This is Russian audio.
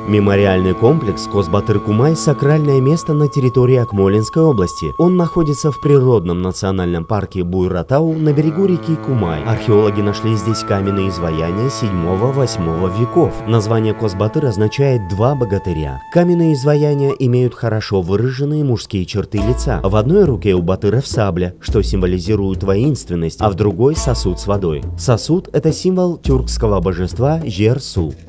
Мемориальный комплекс Козбатыр-Кумай – сакральное место на территории Акмолинской области. Он находится в природном национальном парке Буйратау на берегу реки Кумай. Археологи нашли здесь каменные изваяния 7-8 веков. Название Козбатыр означает «два богатыря». Каменные изваяния имеют хорошо выраженные мужские черты лица. В одной руке у батыров сабля, что символизирует воинственность, а в другой – сосуд с водой. Сосуд – это символ тюркского божества Жер-Су.